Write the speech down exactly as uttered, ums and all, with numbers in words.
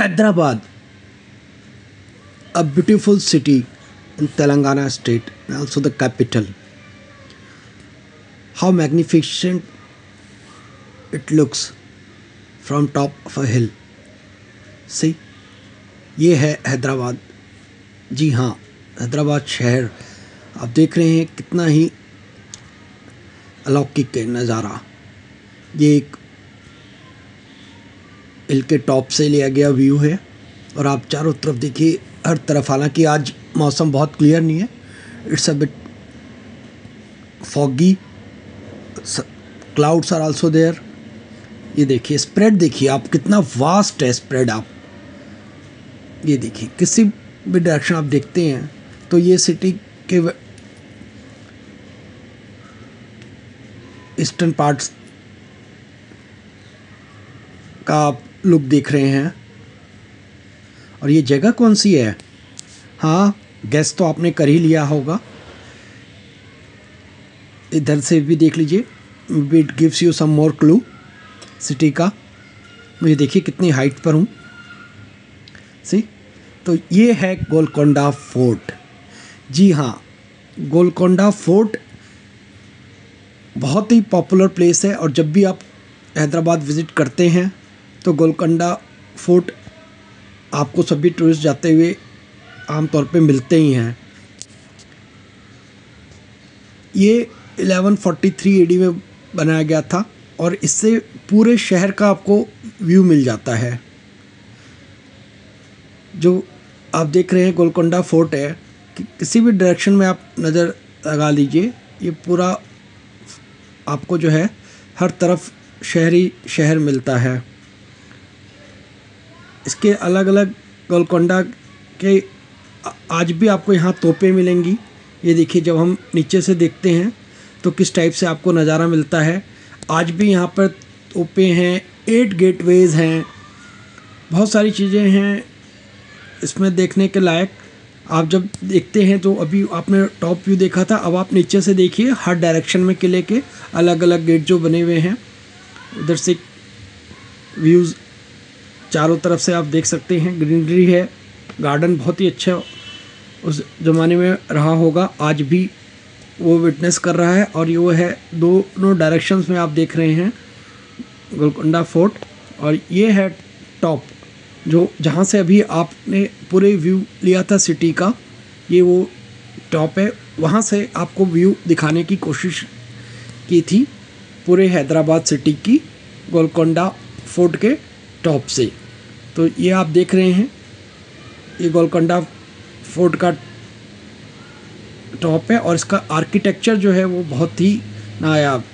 Hyderabad, a beautiful city in Telangana state and also the capital. How magnificent it looks from top of a hill. See, ये है हैदराबाद. जी हाँ, हैदराबाद शहर आप देख रहे हैं कितना ही अलौकिक है नज़ारा. ये एक हिल के टॉप से लिया गया व्यू है और आप चारों तरफ देखिए हर तरफ. हालांकि आज मौसम बहुत क्लियर नहीं है, it's a bit foggy, clouds are also there. ये देखिए स्प्रेड, देखिए आप कितना वास्ट है स्प्रेड. आप ये देखिए किसी भी डायरेक्शन आप देखते हैं तो ये सिटी के ईस्टर्न पार्ट्स का आप लुक देख रहे हैं. और ये जगह कौन सी है? हाँ, गेस तो आपने कर ही लिया होगा. इधर से भी देख लीजिए, it gives you some more clue city का. मुझे देखिए कितनी हाइट पर हूँ. सी, तो ये है गोलकोंडा फोर्ट. जी हाँ, गोलकोंडा फोर्ट बहुत ही पॉपुलर प्लेस है और जब भी आप हैदराबाद विज़िट करते हैं तो गोलकोंडा फोर्ट आपको सभी टूरिस्ट जाते हुए आमतौर पे मिलते ही हैं. ये ग्यारह सौ तैंतालीस एडी में बनाया गया था और इससे पूरे शहर का आपको व्यू मिल जाता है. जो आप देख रहे हैं गोलकोंडा फोर्ट है कि किसी भी डायरेक्शन में आप नज़र लगा लीजिए, ये पूरा आपको जो है हर तरफ शहरी शहर मिलता है. इसके अलग अलग गोलकोंडा के आज भी आपको यहाँ तोपें मिलेंगी. ये देखिए जब हम नीचे से देखते हैं तो किस टाइप से आपको नज़ारा मिलता है. आज भी यहाँ पर तोपें हैं, एट गेटवेज़ हैं, बहुत सारी चीज़ें हैं इसमें देखने के लायक. आप जब देखते हैं तो अभी आपने टॉप व्यू देखा था, अब आप नीचे से देखिए हर डायरेक्शन में किले के अलग अलग गेट जो बने हुए हैं. उधर से व्यूज़ चारों तरफ से आप देख सकते हैं, ग्रीनरी है, गार्डन बहुत ही अच्छा उस ज़माने में रहा होगा, आज भी वो विटनेस कर रहा है. और ये वो है दोनों डायरेक्शंस में आप देख रहे हैं गोलकोंडा फोर्ट. और ये है टॉप जो जहाँ से अभी आपने पूरे व्यू लिया था सिटी का, ये वो टॉप है. वहाँ से आपको व्यू दिखाने की कोशिश की थी पूरे हैदराबाद सिटी की गोलकोंडा फोर्ट के टॉप से. तो ये आप देख रहे हैं, ये गोलकोंडा फोर्ट का टॉप है और इसका आर्किटेक्चर जो है वो बहुत ही नायाब